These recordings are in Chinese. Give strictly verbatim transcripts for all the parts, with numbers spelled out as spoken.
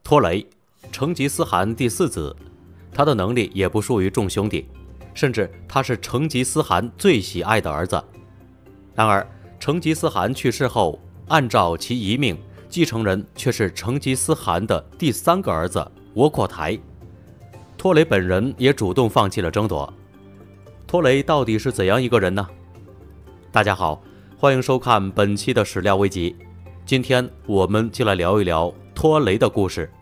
托雷，成吉思汗第四子，他的能力也不输于众兄弟，甚至他是成吉思汗最喜爱的儿子。然而，成吉思汗去世后，按照其遗命，继承人却是成吉思汗的第三个儿子窝阔台。托雷本人也主动放弃了争夺。托雷到底是怎样一个人呢？大家好，欢迎收看本期的史料危集。今天我们就来聊一聊托雷的故事。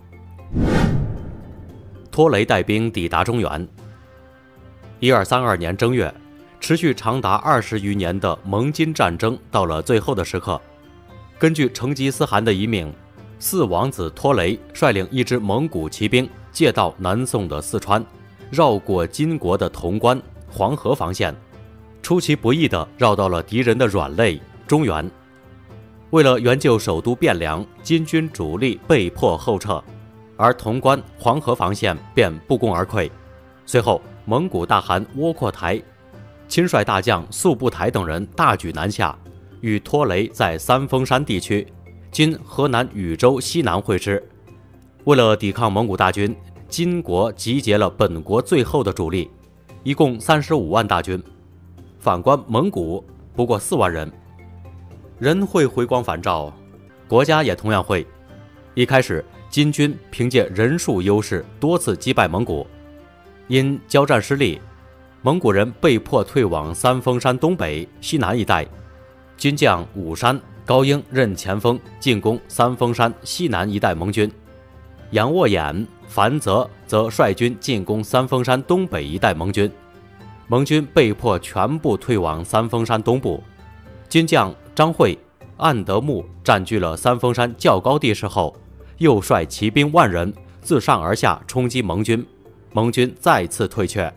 托雷带兵抵达中原。一二三二年正月，持续长达二十余年的蒙金战争到了最后的时刻。根据成吉思汗的遗命，四王子托雷率领一支蒙古骑兵借道南宋的四川，绕过金国的潼关、黄河防线，出其不意地绕到了敌人的软肋中原。为了援救首都汴梁，金军主力被迫后撤，而潼关、黄河防线便不攻而溃。随后，蒙古大汗窝阔台亲率大将速不台等人大举南下，与托雷在三峰山地区（今河南禹州西南）会师。为了抵抗蒙古大军，金国集结了本国最后的主力，一共三十五万大军。反观蒙古，不过四万人。人会回光返照，国家也同样会。一开始，金军凭借人数优势多次击败蒙古，因交战失利，蒙古人被迫退往三峰山东北、西南一带。军将武山、高英任前锋进攻三峰山西南一带蒙军，杨沃衍、樊泽则率军进攻三峰山东北一带蒙军。蒙军被迫全部退往三峰山东部。军将张会、岸德木占据了三峰山较高地势后，又率骑兵万人自上而下冲击蒙军，蒙军再次退却。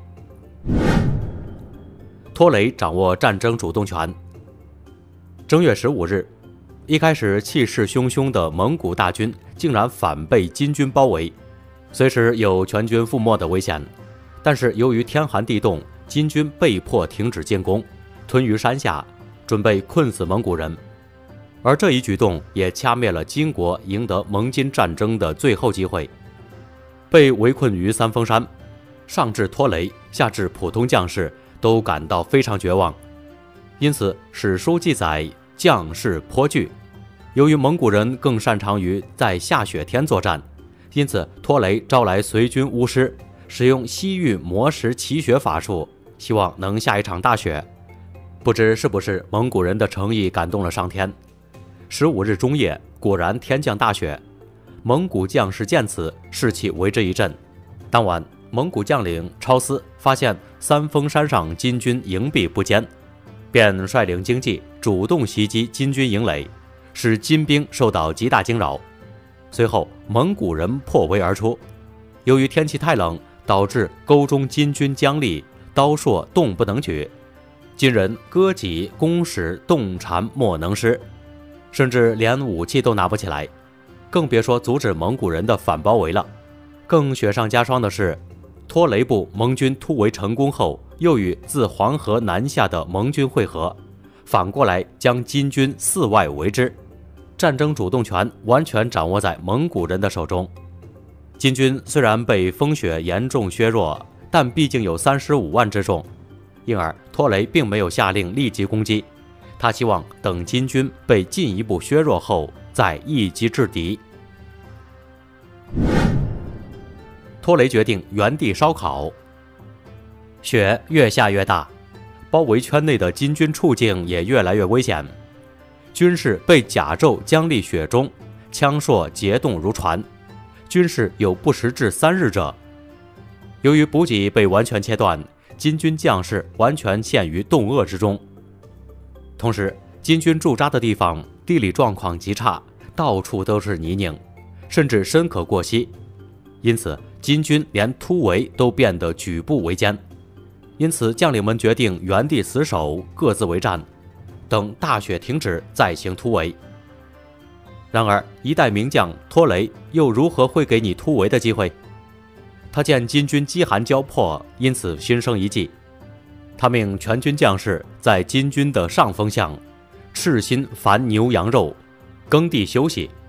托雷掌握战争主动权。正月十五日，一开始气势汹汹的蒙古大军竟然反被金军包围，随时有全军覆没的危险。但是由于天寒地冻，金军被迫停止进攻，屯于山下，准备困死蒙古人。而这一举动也掐灭了金国赢得蒙金战争的最后机会。被围困于三峰山，上至托雷，下至普通将士都感到非常绝望。因此史书记载将士颇惧。由于蒙古人更擅长于在下雪天作战，因此托雷招来随军巫师，使用西域魔石奇雪法术，希望能下一场大雪。不知是不是蒙古人的诚意感动了上天。十五日中夜，果然天降大雪。蒙古将士见此，士气为之一振。当晚，蒙古将领超思发现三峰山上金军营壁不坚，便率领精骑主动袭击金军营垒，使金兵受到极大惊扰。随后，蒙古人破围而出。由于天气太冷，导致沟中金军僵立，刀槊动不能举，金人割戟弓矢动缠莫能施，甚至连武器都拿不起来，更别说阻止蒙古人的反包围了。更雪上加霜的是，托雷部蒙军突围成功后，又与自黄河南下的蒙军会合，反过来将金军四外围之，战争主动权完全掌握在蒙古人的手中。金军虽然被风雪严重削弱，但毕竟有三十五万之众，因而托雷并没有下令立即攻击，他希望等金军被进一步削弱后再一击制敌。托雷决定原地烧烤。雪越下越大，包围圈内的金军处境也越来越危险。军士被甲胄僵立雪中，枪槊结冻如船，军士有不食至三日者。由于补给被完全切断，金军将士完全陷于冻饿之中。同时，金军驻扎的地方地理状况极差，到处都是泥泞，甚至深可过膝，因此金军连突围都变得举步维艰。因此将领们决定原地死守，各自为战，等大雪停止再行突围。然而一代名将托雷又如何会给你突围的机会？他见金军饥寒交迫，因此心生一计。他命全军将士在金军的上风向赤心凡牛羊肉，耕地休息，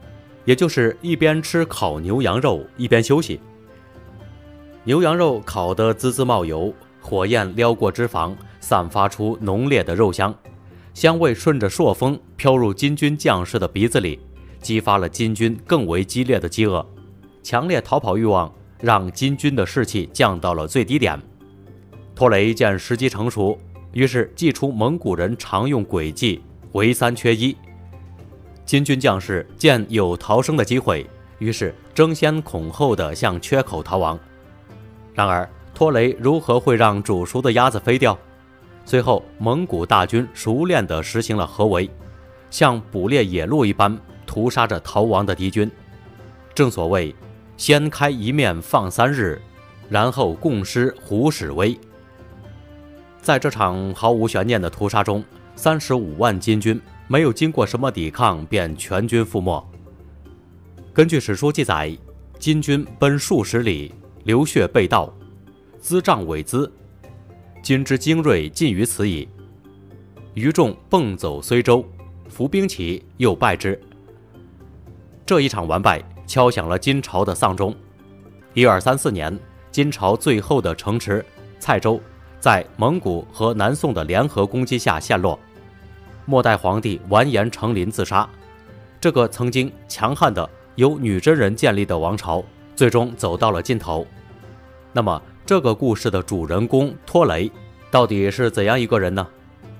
也就是一边吃烤牛羊肉一边休息。牛羊肉烤得滋滋冒油，火焰撩过脂肪，散发出浓烈的肉香，香味顺着朔风飘入金军将士的鼻子里，激发了金军更为激烈的饥饿，强烈逃跑欲望让金军的士气降到了最低点。托雷见时机成熟，于是祭出蒙古人常用诡计，围三缺一。金军将士见有逃生的机会，于是争先恐后地向缺口逃亡。然而托雷如何会让煮熟的鸭子飞掉？最后蒙古大军熟练地实行了合围，像捕猎野鹿一般屠杀着逃亡的敌军。正所谓先开一面放三日，然后共施胡使威。在这场毫无悬念的屠杀中，三十五万金军没有经过什么抵抗便全军覆没。根据史书记载，金军奔数十里，流血被盗，资帐委资，今之精锐尽于此矣。余众蹦走虽州，伏兵起，又败之。这一场完败敲响了金朝的丧钟。一二三四年，金朝最后的城池蔡州在蒙古和南宋的联合攻击下陷落，末代皇帝完颜成林自杀。这个曾经强悍的由女真人建立的王朝，最终走到了尽头。那么，这个故事的主人公托雷到底是怎样一个人呢？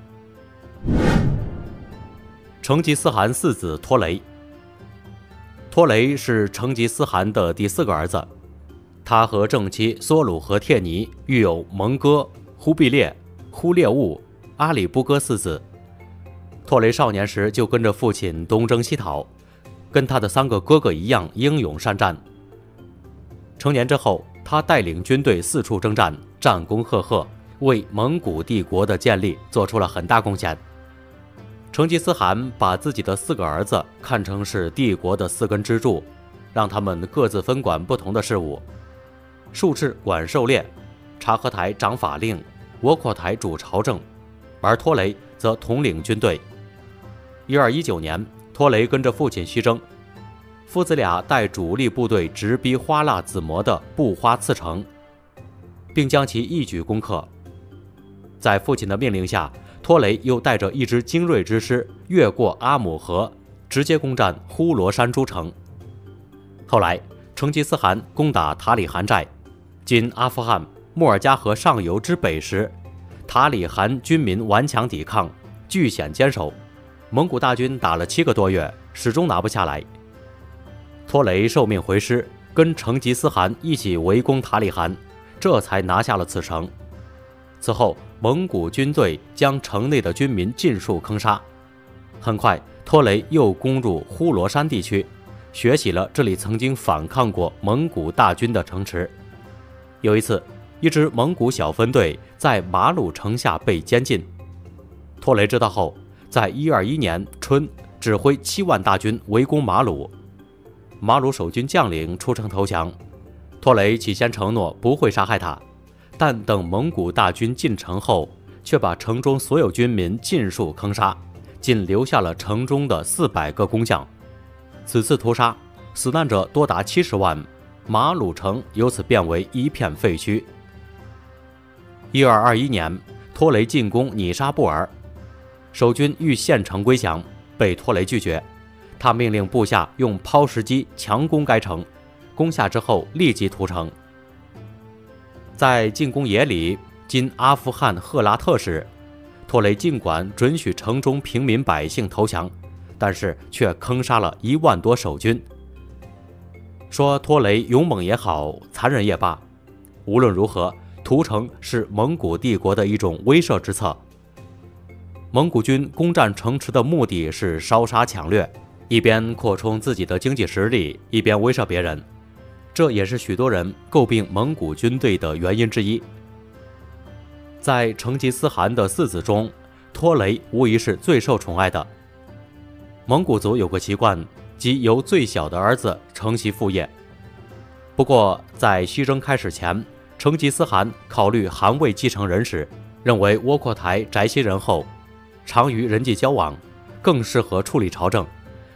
成吉思汗四子托雷。托雷是成吉思汗的第四个儿子，他和正妻梭鲁和帖尼育有蒙哥、忽必烈、忽烈兀、阿里不哥四子。托雷少年时就跟着父亲东征西讨，跟他的三个哥哥一样英勇善战。成年之后，他带领军队四处征战，战功赫赫，为蒙古帝国的建立做出了很大贡献。成吉思汗把自己的四个儿子看成是帝国的四根支柱，让他们各自分管不同的事务。术赤管狩猎，察合台掌法令，窝阔台主朝政，而托雷则统领军队。一二一九年，托雷跟着父亲西征，父子俩带主力部队直逼花剌子模的布花次城，并将其一举攻克。在父亲的命令下，托雷又带着一支精锐之师越过阿姆河，直接攻占呼罗珊诸城。后来，成吉思汗攻打塔里汗寨，今阿富汗莫尔加河上游之北时，塔里汗军民顽强抵抗，据险坚守，蒙古大军打了七个多月，始终拿不下来。托雷受命回师，跟成吉思汗一起围攻塔里汗，这才拿下了此城。此后，蒙古军队将城内的军民尽数坑杀。很快，托雷又攻入呼罗珊地区，学习了这里曾经反抗过蒙古大军的城池。有一次，一支蒙古小分队在马鲁城下被监禁。托雷知道后，在一二一年春指挥七万大军围攻马鲁。马鲁守军将领出城投降，托雷起先承诺不会杀害他，但等蒙古大军进城后，却把城中所有军民尽数坑杀，仅留下了城中的四百个工匠。此次屠杀，死难者多达七十万，马鲁城由此变为一片废墟。一二二一年，托雷进攻尼沙布尔，守军欲献城归降，被托雷拒绝。他命令部下用抛石机强攻该城，攻下之后立即屠城。在进攻耶里（今阿富汗赫拉特）时，托雷尽管准许城中平民百姓投降，但是却坑杀了一万多守军。说托雷勇猛也好，残忍也罢，无论如何，屠城是蒙古帝国的一种威慑之策。蒙古军攻占城池的目的是烧杀抢掠，一边扩充自己的经济实力，一边威慑别人，这也是许多人诟病蒙古军队的原因之一。在成吉思汗的四子中，托雷无疑是最受宠爱的。蒙古族有个习惯，即由最小的儿子承袭父业。不过，在西征开始前，成吉思汗考虑汗位继承人时，认为窝阔台宅西人厚，常与人际交往，更适合处理朝政，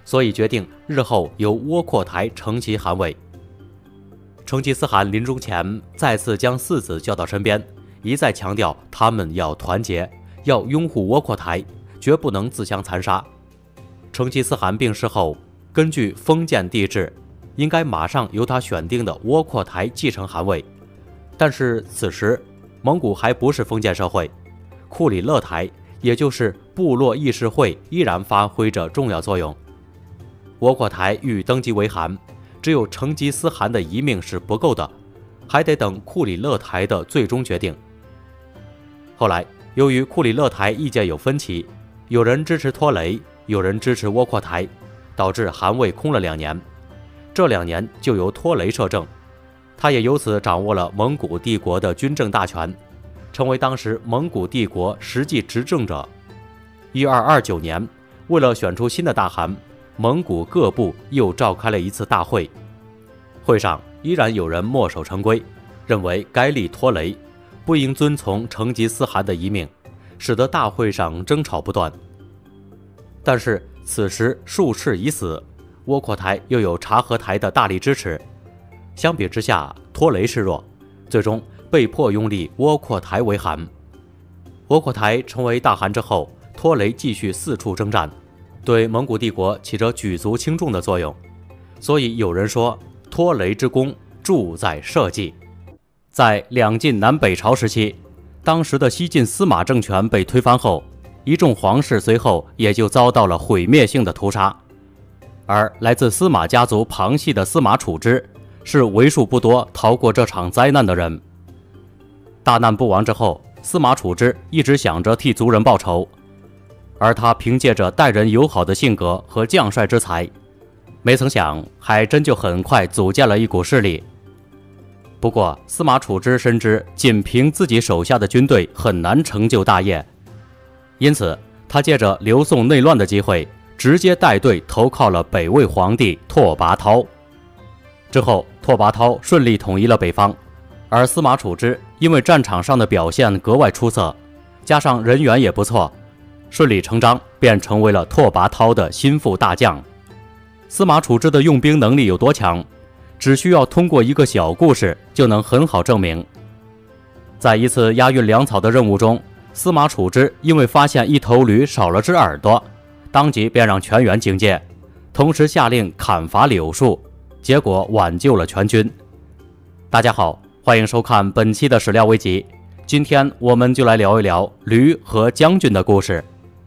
所以决定日后由窝阔台承其汗位。成吉思汗临终前再次将四子叫到身边，一再强调他们要团结，要拥护窝阔台，绝不能自相残杀。成吉思汗病逝后，根据封建帝制，应该马上由他选定的窝阔台继承汗位。但是此时蒙古还不是封建社会，库里勒台也就是部落议事会依然发挥着重要作用。窝阔台欲登基为汗，只有成吉思汗的遗命是不够的，还得等库里勒台的最终决定。后来由于库里勒台意见有分歧，有人支持托雷，有人支持窝阔台，导致汗位空了两年。这两年就由托雷摄政，他也由此掌握了蒙古帝国的军政大权，成为当时蒙古帝国实际执政者。一二二九年，为了选出新的大汗，蒙古各部又召开了一次大会。会上依然有人墨守成规，认为该立托雷，不应遵从成吉思汗的遗命，使得大会上争吵不断。但是此时术士已死，窝阔台又有察合台的大力支持，相比之下托雷示弱，最终被迫拥立窝阔台为汗。窝阔台成为大汗之后，托雷继续四处征战，对蒙古帝国起着举足轻重的作用，所以有人说托雷之功注在社稷。在两晋南北朝时期，当时的西晋司马政权被推翻后，一众皇室随后也就遭到了毁灭性的屠杀，而来自司马家族旁系的司马处之是为数不多逃过这场灾难的人。大难不亡之后，司马处之一直想着替族人报仇，而他凭借着待人友好的性格和将帅之才，没曾想还真就很快组建了一股势力。不过司马处之深知仅凭自己手下的军队很难成就大业，因此他借着刘宋内乱的机会，直接带队投靠了北魏皇帝拓跋焘。之后拓跋焘顺利统一了北方，而司马处之因为战场上的表现格外出色，加上人缘也不错，顺理成章便成为了拓跋焘的心腹大将。司马处之的用兵能力有多强，只需要通过一个小故事就能很好证明。在一次押运粮草的任务中，司马处之因为发现一头驴少了只耳朵，当即便让全员警戒，同时下令砍伐柳树，结果挽救了全军。大家好，欢迎收看本期的史料危集，今天我们就来聊一聊驴和将军的故事。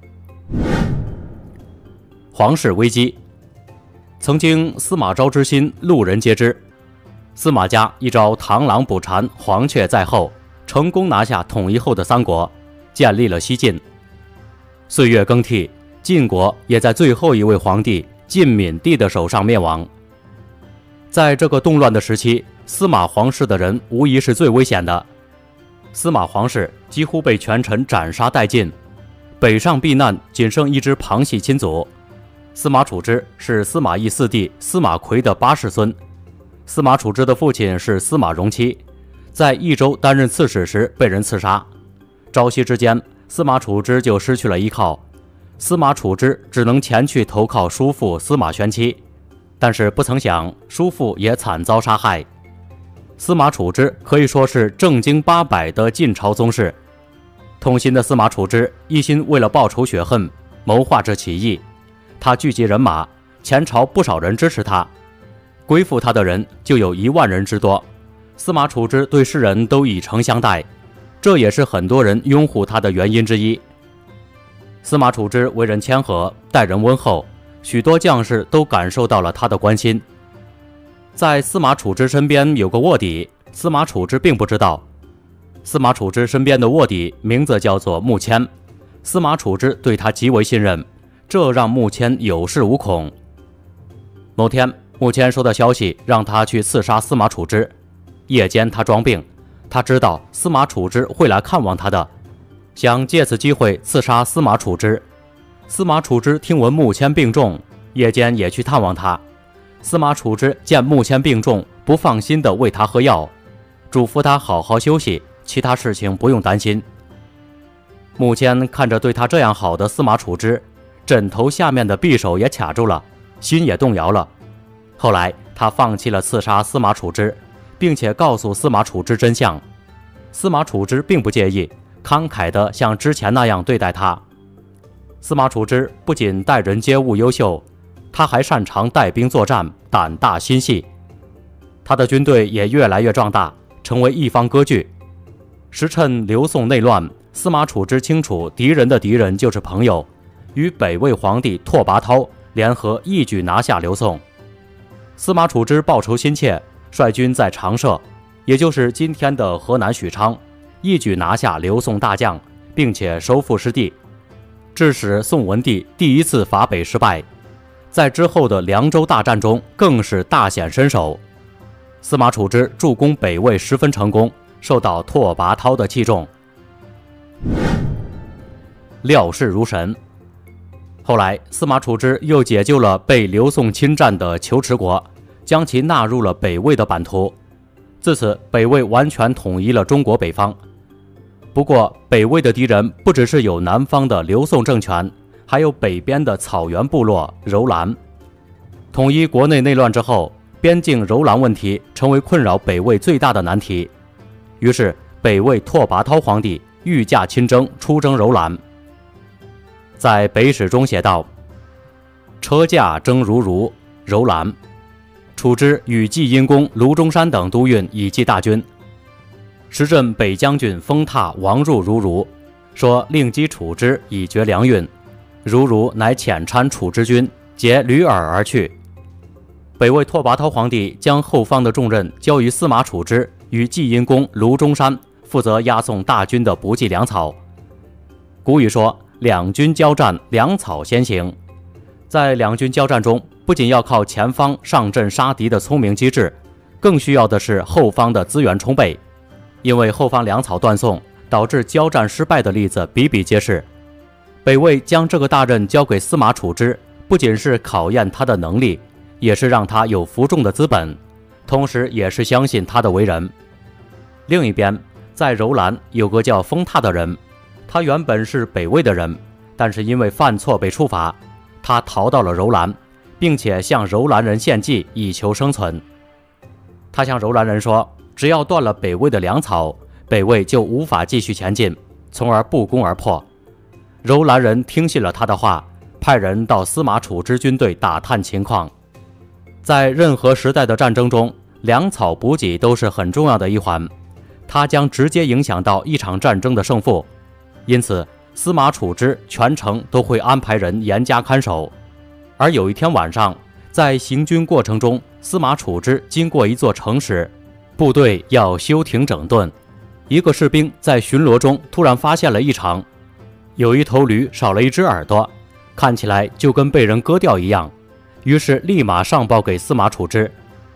皇室危机。曾经司马昭之心，路人皆知。司马家一朝螳螂捕蝉，黄雀在后，成功拿下统一后的三国，建立了西晋。岁月更替，晋国也在最后一位皇帝晋闵帝的手上灭亡。在这个动乱的时期，司马皇室的人无疑是最危险的。司马皇室几乎被权臣斩杀殆尽，北上避难仅剩一支旁系亲族。司马处之是司马懿四弟司马夔的八世孙，司马处之的父亲是司马荣期，在益州担任刺史时被人刺杀。朝夕之间，司马处之就失去了依靠，司马处之只能前去投靠叔父司马宣期，但是不曾想叔父也惨遭杀害。司马处之可以说是正经八百的晋朝宗室。痛心的司马处之一心为了报仇雪恨，谋划着起义。他聚集人马，前朝不少人支持他，归附他的人就有一万人之多。司马处之对世人都以诚相待，这也是很多人拥护他的原因之一。司马处之为人谦和，待人温厚，许多将士都感受到了他的关心。在司马处之身边有个卧底，司马处之并不知道。司马处之身边的卧底名字叫做穆谦，司马处之对他极为信任，这让穆谦有恃无恐。某天，穆谦收到消息，让他去刺杀司马处之。夜间他装病，他知道司马处之会来看望他的，想借此机会刺杀司马处之。司马处之听闻穆谦病重，夜间也去探望他。司马处之见穆谦病重，不放心地喂他喝药，嘱咐他好好休息，其他事情不用担心。穆谦看着对他这样好的司马处之，枕头下面的匕首也卡住了， 心也动摇了。后来他放弃了刺杀司马处之，并且告诉司马处之真相。司马处之并不介意，慷慨地像之前那样对待他。司马处之不仅待人接物优秀，他还擅长带兵作战，胆大心细。他的军队也越来越壮大，成为一方割据。时趁刘宋内乱，司马处之清楚敌人的敌人就是朋友，与北魏皇帝拓跋焘联合，一举拿下刘宋。司马处之报仇心切，率军在长社，也就是今天的河南许昌，一举拿下刘宋大将，并且收复失地，致使宋文帝第一次伐北失败。在之后的凉州大战中更是大显身手。司马处之助攻北魏十分成功，受到拓跋焘的器重。料事如神。后来司马处之又解救了被刘宋侵占的求池国，将其纳入了北魏的版图。自此北魏完全统一了中国北方。不过北魏的敌人不只是有南方的刘宋政权，还有北边的草原部落柔然。统一国内内乱之后，边境柔然问题成为困扰北魏最大的难题。于是北魏拓跋焘皇帝御驾亲征，出征柔然。在北史中写道：车驾征如如，柔然。处之与济阴公卢中山等都运以继大军。时镇北将军封踏王入如如，说令击处之以绝粮运。如如乃遣参处之军，结驴耳而去。北魏拓跋焘皇帝将后方的重任交于司马处之与济阴公卢中山，负责押送大军的补给粮草。古语说两军交战，粮草先行。在两军交战中，不仅要靠前方上阵杀敌的聪明机智，更需要的是后方的资源充沛。因为后方粮草断送，导致交战失败的例子比比皆是。北魏将这个大任交给司马处之，不仅是考验他的能力，也是让他有服众的资本，同时也是相信他的为人。另一边，在柔然有个叫封踏的人，他原本是北魏的人，但是因为犯错被处罚，他逃到了柔然，并且向柔然人献计以求生存。他向柔然人说，只要断了北魏的粮草，北魏就无法继续前进，从而不攻而破。柔然人听信了他的话，派人到司马处之军队打探情况。在任何时代的战争中，粮草补给都是很重要的一环，它将直接影响到一场战争的胜负。因此司马处之全程都会安排人严加看守。而有一天晚上，在行军过程中，司马处之经过一座城时，部队要休停整顿。一个士兵在巡逻中突然发现了异常，有一头驴少了一只耳朵，看起来就跟被人割掉一样，于是立马上报给司马处之。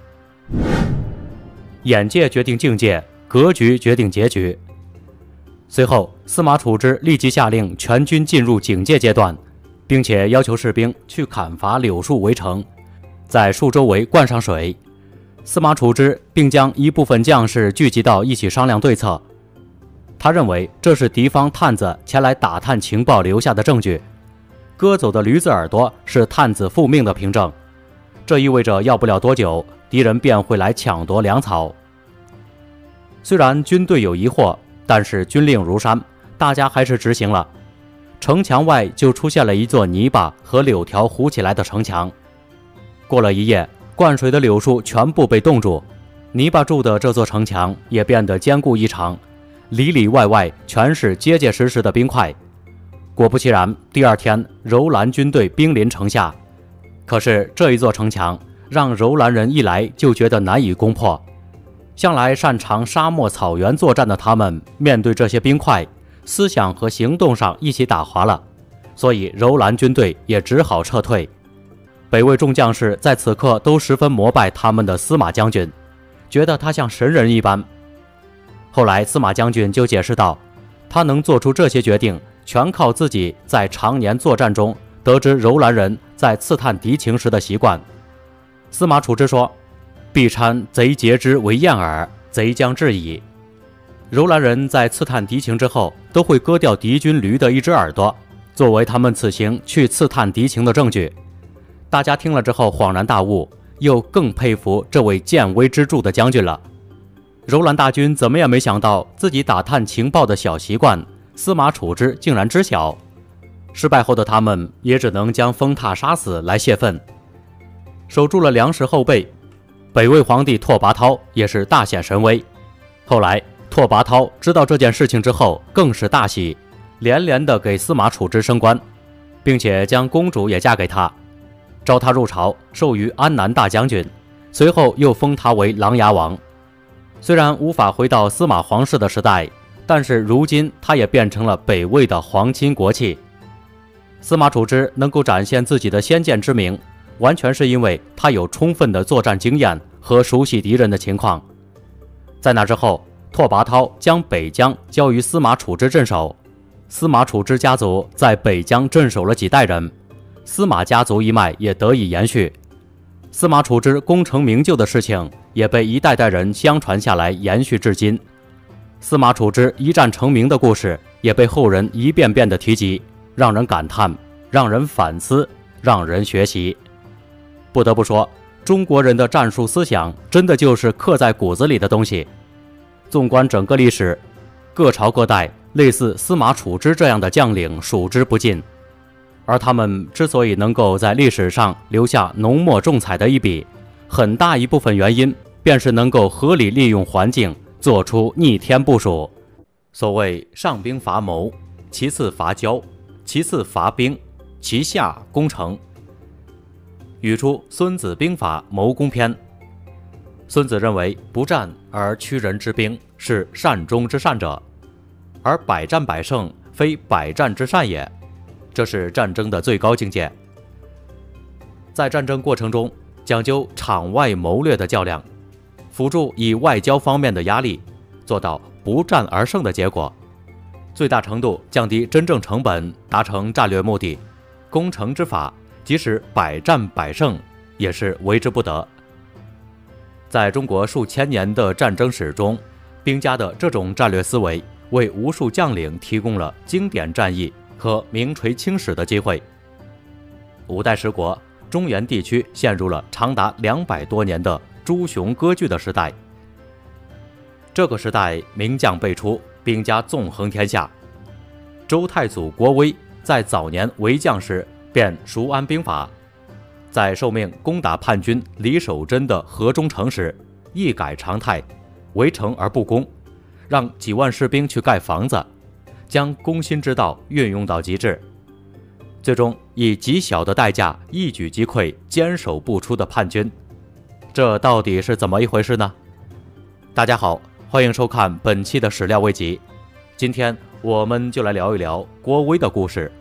眼界决定境界，格局决定结局。随后司马处之立即下令全军进入警戒阶段，并且要求士兵去砍伐柳树围城，在树周围灌上水。司马处之并将一部分将士聚集到一起商量对策。他认为这是敌方探子前来打探情报留下的证据，割走的驴子耳朵是探子复命的凭证，这意味着要不了多久，敌人便会来抢夺粮草。虽然军队有疑惑，但是军令如山，大家还是执行了。城墙外就出现了一座泥巴和柳条糊起来的城墙。过了一夜，灌水的柳树全部被冻住，泥巴筑的这座城墙也变得坚固异常，里里外外全是结结实实的冰块。果不其然，第二天柔然军队兵临城下。可是这一座城墙让柔然人一来就觉得难以攻破。向来擅长沙漠草原作战的他们，面对这些冰块，思想和行动上一起打滑了，所以柔然军队也只好撤退。北魏众将士在此刻都十分膜拜他们的司马将军，觉得他像神人一般。后来司马将军就解释道，他能做出这些决定，全靠自己在常年作战中得知柔然人在刺探敌情时的习惯。司马处之说，必参贼劫之为燕耳，贼将至矣。柔然人在刺探敌情之后，都会割掉敌军驴的一只耳朵，作为他们此行去刺探敌情的证据。 大家听了之后恍然大悟，又更佩服这位见微知著的将军了。柔兰大军怎么也没想到，自己打探情报的小习惯，司马处之竟然知晓。失败后的他们也只能将封塔杀死来泄愤。守住了粮食后备，北魏皇帝拓跋焘也是大显神威。后来拓跋焘知道这件事情之后，更是大喜，连连的给司马处之升官，并且将公主也嫁给他，召他入朝，授予安南大将军，随后又封他为琅琊王。虽然无法回到司马皇室的时代，但是如今他也变成了北魏的皇亲国戚。司马处之能够展现自己的先见之明，完全是因为他有充分的作战经验和熟悉敌人的情况。在那之后，拓跋焘将北疆交于司马处之镇守，司马处之家族在北疆镇守了几代人，司马家族一脉也得以延续。司马处之功成名就的事情也被一代代人相传下来，延续至今。司马处之一战成名的故事也被后人一遍遍的提及，让人感叹，让人反思，让人学习。不得不说，中国人的战术思想真的就是刻在骨子里的东西。纵观整个历史，各朝各代类似司马处之这样的将领数之不尽，而他们之所以能够在历史上留下浓墨重彩的一笔，很大一部分原因便是能够合理利用环境，做出逆天部署。所谓上兵伐谋，其次伐交，其次伐兵，其下攻城。语出《孙子兵法·谋攻篇》。孙子认为，不战而屈人之兵是善终之善者，而百战百胜非百战之善也，这是战争的最高境界。在战争过程中，讲究场外谋略的较量，辅助以外交方面的压力，做到不战而胜的结果，最大程度降低真正成本，达成战略目的。攻城之法，即使百战百胜，也是为之不得。在中国数千年的战争史中，兵家的这种战略思维为无数将领提供了经典战役和名垂青史的机会。五代十国，中原地区陷入了长达两百多年的诸雄割据的时代。这个时代名将辈出，兵家纵横天下。周太祖国威在早年为将时便熟谙兵法，在受命攻打叛军李守贞的河中城时，一改常态，围城而不攻，让几万士兵去盖房子，将攻心之道运用到极致，最终以极小的代价一举击溃坚守不出的叛军。这到底是怎么一回事呢？大家好，欢迎收看本期的史料未及，今天我们就来聊一聊郭威的故事。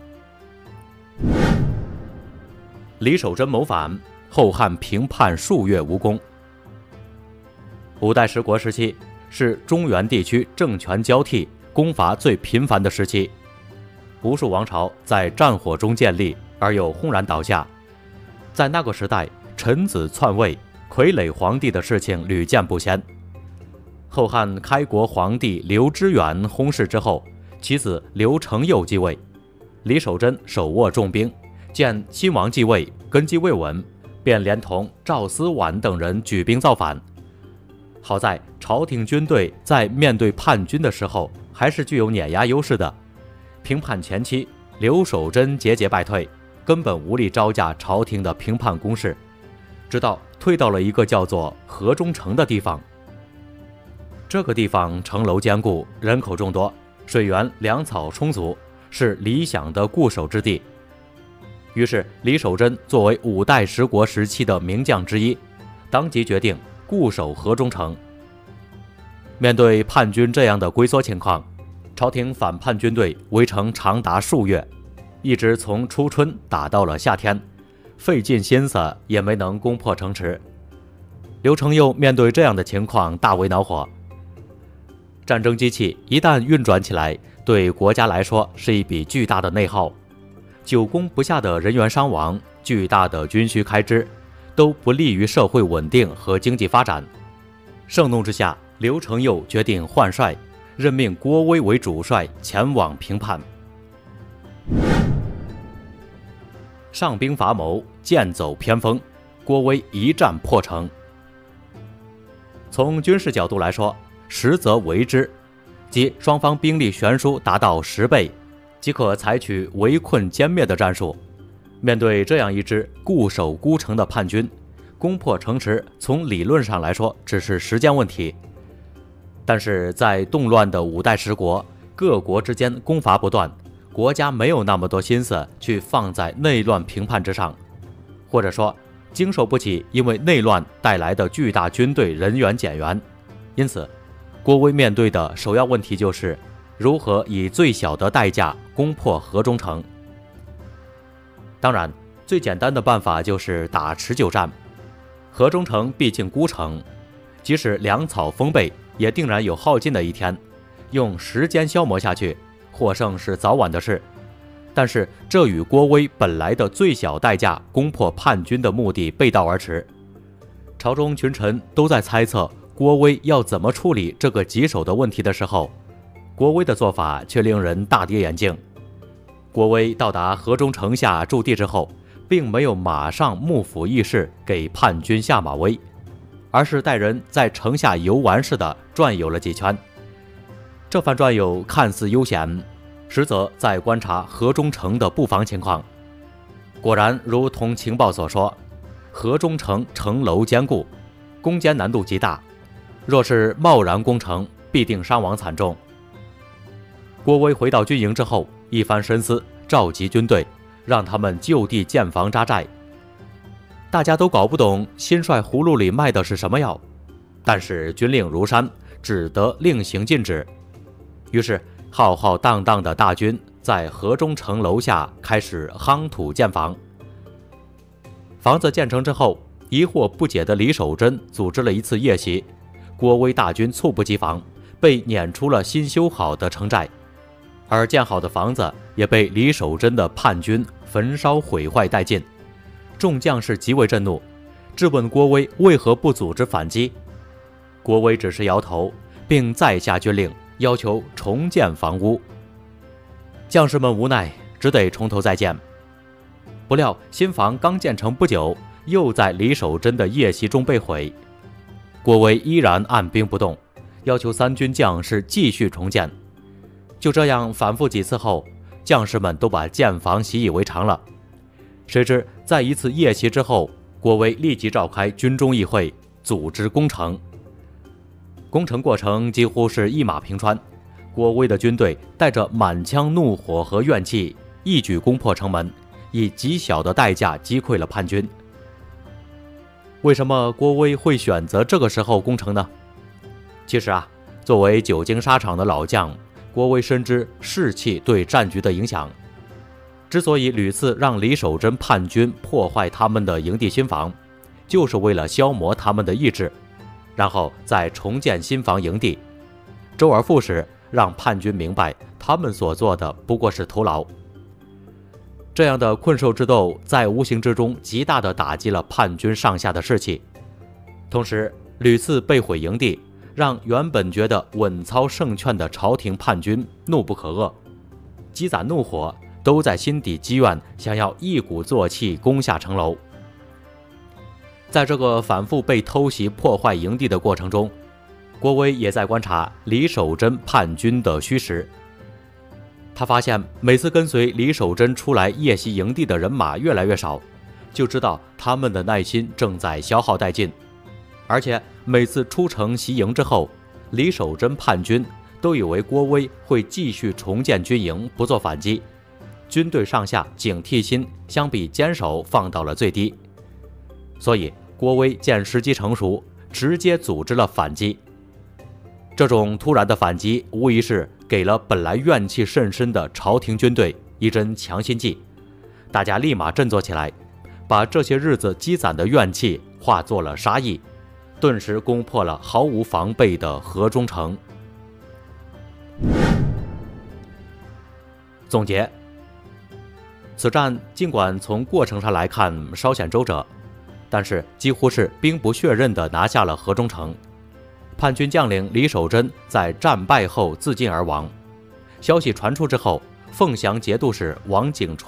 李守贞谋反，后汉平叛数月无功。五代十国时期是中原地区政权交替、攻伐最频繁的时期，无数王朝在战火中建立，而又轰然倒下。在那个时代，臣子篡位、傀儡皇帝的事情屡见不鲜。后汉开国皇帝刘知远薨逝之后，其子刘承佑继位，李守贞手握重兵，见亲王继位，根基未稳，便连同赵思绾等人举兵造反。好在朝廷军队在面对叛军的时候还是具有碾压优势的。平叛前期，刘守贞节节败退，根本无力招架朝廷的平叛攻势，直到退到了一个叫做河中城的地方。这个地方城楼坚固，人口众多，水源粮草充足，是理想的固守之地。于是李守贞作为五代十国时期的名将之一，当即决定固守河中城。面对叛军这样的龟缩情况，朝廷反叛军队围城长达数月，一直从初春打到了夏天，费尽心思也没能攻破城池。刘承佑面对这样的情况大为恼火。战争机器一旦运转起来，对国家来说是一笔巨大的内耗，久攻不下的人员伤亡，巨大的军需开支，都不利于社会稳定和经济发展。盛怒之下，刘承佑决定换帅，任命郭威为主帅，前往平叛。 上兵伐谋，剑走偏锋，郭威一战破城。从军事角度来说，实则为之，即双方兵力悬殊达到十倍，即可采取围困歼灭的战术。面对这样一支固守孤城的叛军，攻破城池从理论上来说只是时间问题。但是在动乱的五代十国，各国之间攻伐不断，国家没有那么多心思去放在内乱平叛之上，或者说经受不起因为内乱带来的巨大军队人员减员。因此郭威面对的首要问题就是如何以最小的代价攻破河中城。当然最简单的办法就是打持久战，河中城毕竟孤城，即使粮草丰沛也定然有耗尽的一天，用时间消磨下去，获胜是早晚的事。但是这与郭威本来的最小代价攻破叛军的目的背道而驰。朝中群臣都在猜测郭威要怎么处理这个棘手的问题的时候，郭威的做法却令人大跌眼镜。郭威到达河中城下驻地之后，并没有马上幕府议事给叛军下马威，而是带人在城下游玩似的转悠了几圈。这番转悠看似悠闲，实则在观察河中城的布防情况。果然如同情报所说，河中城城楼坚固，攻坚难度极大，若是贸然攻城，必定伤亡惨重。郭威回到军营之后，一番深思，召集军队，让他们就地建房扎寨。大家都搞不懂新帅葫芦里卖的是什么药，但是军令如山，只得另行禁止。于是浩浩荡荡的大军在河中城楼下开始夯土建房。房子建成之后，疑惑不解的李守贞组织了一次夜袭，郭威大军猝不及防，被撵出了新修好的城寨，而建好的房子也被李守贞的叛军焚烧毁坏殆尽。众将士极为震怒，质问郭威为何不组织反击。郭威只是摇头，并再下军令，要求重建房屋。将士们无奈，只得从头再建。不料新房刚建成不久，又在李守贞的夜袭中被毁。郭威依然按兵不动，要求三军将士继续重建。就这样反复几次后，将士们都把建房习以为常了。谁知在一次夜袭之后，郭威立即召开军中议会，组织攻城。攻城过程几乎是一马平川，郭威的军队带着满腔怒火和怨气，一举攻破城门，以极小的代价击溃了叛军。为什么郭威会选择这个时候攻城呢？其实啊，作为久经沙场的老将，郭威深知士气对战局的影响。之所以屡次让李守贞叛军破坏他们的营地新房，就是为了消磨他们的意志，然后再重建新房营地，周而复始，让叛军明白他们所做的不过是徒劳。这样的困兽之斗在无形之中极大地打击了叛军上下的士气，同时屡次被毁营地，让原本觉得稳操胜券的朝廷叛军怒不可遏，积攒怒火，都在心底积怨，想要一鼓作气攻下城楼。在这个反复被偷袭破坏营地的过程中，郭威也在观察李守贞叛军的虚实。他发现每次跟随李守贞出来夜袭营地的人马越来越少，就知道他们的耐心正在消耗殆尽。而且每次出城袭营之后，李守贞叛军都以为郭威会继续重建军营，不做反击，军队上下警惕心相比坚守放到了最低。所以郭威见时机成熟，直接组织了反击。这种突然的反击无疑是给了本来怨气甚深的朝廷军队一针强心剂，大家立马振作起来，把这些日子积攒的怨气化作了杀意，顿时攻破了毫无防备的河中城。总结，此战尽管从过程上来看稍显周折，但是几乎是兵不血刃地拿下了河中城。叛军将领李守贞在战败后自尽而亡。消息传出之后，凤翔节度使王景崇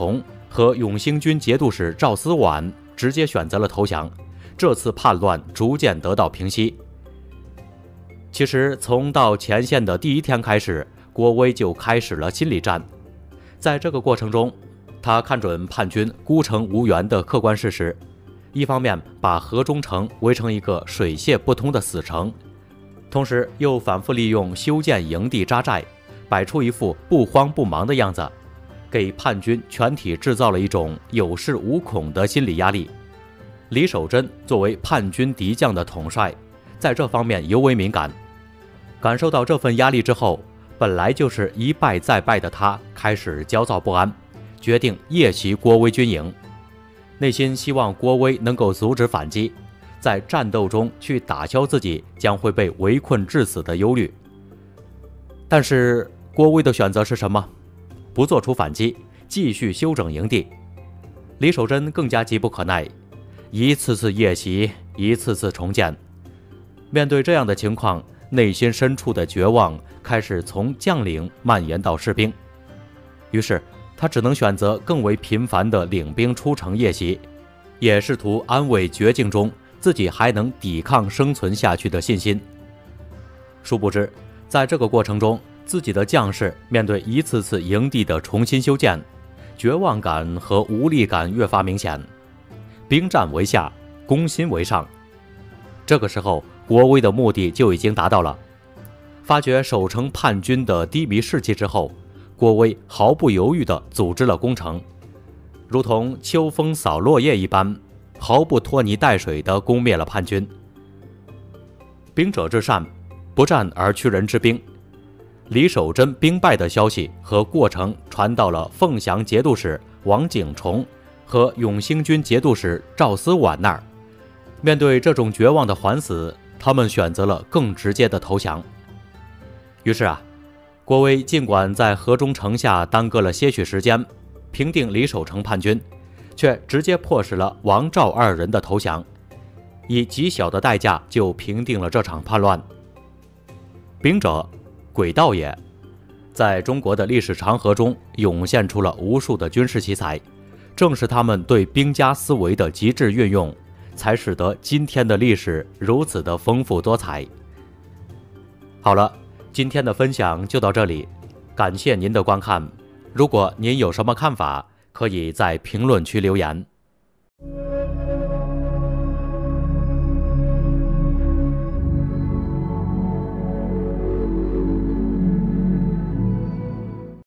和永兴军节度使赵思婉直接选择了投降，这次叛乱逐渐得到平息。其实从到前线的第一天开始，郭威就开始了心理战。在这个过程中，他看准叛军孤城无援的客观事实，一方面把河中城围成一个水泄不通的死城，同时又反复利用修建营地扎寨，摆出一副不慌不忙的样子，给叛军全体制造了一种有恃无恐的心理压力。李守贞作为叛军敌将的统帅，在这方面尤为敏感。感受到这份压力之后，本来就是一败再败的他开始焦躁不安，决定夜袭郭威军营，内心希望郭威能够阻止反击，在战斗中去打消自己将会被围困致死的忧虑。但是郭威的选择是什么？不做出反击，继续休整营地。李守贞更加急不可耐，一次次夜袭，一次次重建。面对这样的情况，内心深处的绝望开始从将领蔓延到士兵，于是他只能选择更为频繁的领兵出城夜袭，也试图安慰绝境中自己还能抵抗生存下去的信心。殊不知，在这个过程中，自己的将士面对一次次营地的重新修建，绝望感和无力感越发明显。兵战为下，攻心为上。这个时候，郭威的目的就已经达到了。发觉守城叛军的低迷士气之后，郭威毫不犹豫地组织了攻城，如同秋风扫落叶一般，毫不拖泥带水地攻灭了叛军。兵者至善，不战而屈人之兵。李守贞兵败的消息和过程传到了凤翔节度使王景崇和永兴军节度使赵思婉那儿。面对这种绝望的环死，他们选择了更直接的投降。于是啊，郭威尽管在河中城下耽搁了些许时间，平定李守城叛军，却直接迫使了王赵二人的投降，以极小的代价就平定了这场叛乱。兵者，诡道也。在中国的历史长河中涌现出了无数的军事奇才，正是他们对兵家思维的极致运用，才使得今天的历史如此的丰富多彩。好了，今天的分享就到这里，感谢您的观看。如果您有什么看法，可以在评论区留言。